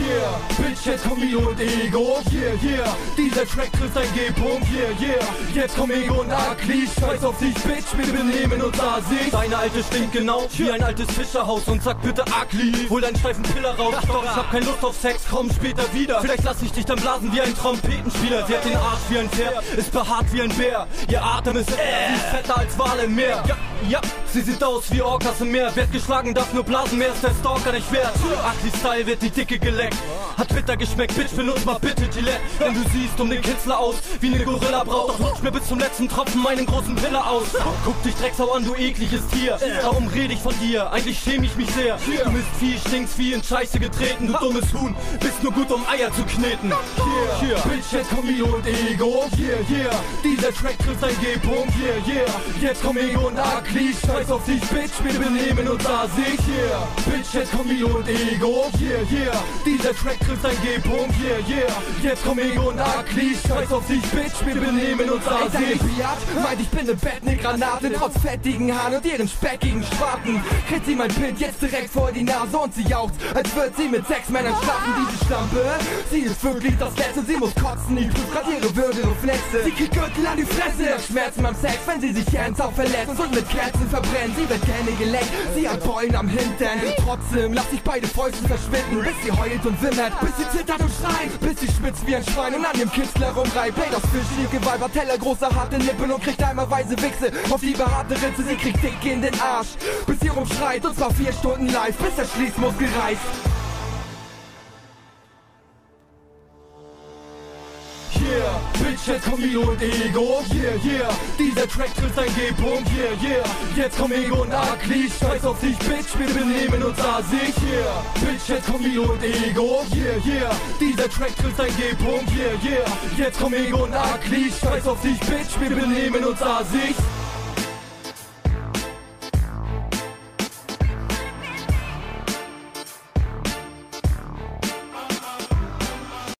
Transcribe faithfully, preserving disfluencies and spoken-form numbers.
Yeah, Bitch, jetzt kommt Milo und Ego. Yeah, yeah, dieser Track trifft ein G-Punkt. Yeah, yeah, jetzt kommt Ego und Akli. Scheiß auf dich, Bitch, wir benehmen uns asig. Deine alte stinkt genau wie ein altes Fischerhaus und sag bitte Akli, hol deinen steifen Piller raus. Doch ich hab keine Lust auf Sex, komm später wieder. Vielleicht lass ich dich dann blasen wie ein Trompetenspieler. Sie hat den Arsch wie ein Pferd, ist behaart wie ein Bär. Ihr Atem ist äh, sie ist fetter als Wal im Meer. Ja, ja, sie sieht aus wie Orcas im Meer. Werd geschlagen, darf nur blasen, mehr ist der Stalker nicht wert. Akli-Style wird die Dicke geleckt, hat bitter geschmeckt, Bitch, benutzt mal bitte Gillette. Wenn du siehst um den Kitzler aus, wie ne Gorilla-Braut. Doch lutsch mir bis zum letzten Tropfen meinen großen Piller aus. Guck dich Drecksau an, du ekliges Tier. Darum rede ich von dir, eigentlich schäme ich mich sehr. Du bist Vieh, stinkst wie in Scheiße getreten. Du dummes Huhn, bist nur gut um Eier zu kneten. Yeah, yeah, Bitch, jetzt kommt Milo und Ego. Yeah, yeah, dieser Track trifft ein G-Punkt. Yeah, yeah, jetzt kommt Ego und Akli. Scheiß auf dich, Bitch, wir benehmen uns asig. Yeah, Bitch, jetzt kommt Milo und Ego. Yeah, yeah, dieser Track trifft ein G-Punkt. Yeah, yeah, jetzt kommt Ego und Akli. Scheiß auf dich, Bitch, wir benehmen uns asig. Meint, ich bin ne Bett, ne Granate, trotz fettigen Haaren und ihren speckigen Spaten. Kriegt sie mein Bild jetzt direkt vor die Nase und sie jaucht, als wird sie mit sechs Männern schlafen. Diese Schlampe, sie ist wirklich das Letzte, sie muss kotzen, ich prüf grad ihre Würgereflexe. Sie kriegt Gürtel an die Fresse, der Schmerz beim Sex, wenn sie sich ernsthaft verletzt und mit Kerzen verbrennt. Sie wird gerne geleckt, sie hat Beulen am Hintern. Trotzdem lass ich beide Fäuste verschwinden, bis sie heult und wimmert, bis sie zittert und schreit, bis sie schwitzt wie ein Schwein und an dem Kitzler rumreibt. Play das Fisch, ihr Gewalt, Teller, große harte Lippen und kriegt einmal weise Wichse auf die behaarte Ritze. Sie kriegt dick in den Arsch, bis sie rumschreit, und zwar vier Stunden live, bis der Schließmuskel reißt. Yeah, Bitch, jetzt kommt Milo und Ego. Yeah, yeah, dieser Track trifft ein G-Punkt. Yeah, yeah, jetzt kommt Ego und Akli. Scheiß auf dich, Bitch, wir benehmen uns asig. Yeah, Bitch, jetzt kommt Milo und Ego. Yeah, yeah, dieser Track trifft ein G-Punkt. Yeah, yeah, jetzt kommt Ego und Akli. Scheiß auf dich, Bitch, wir benehmen uns asig.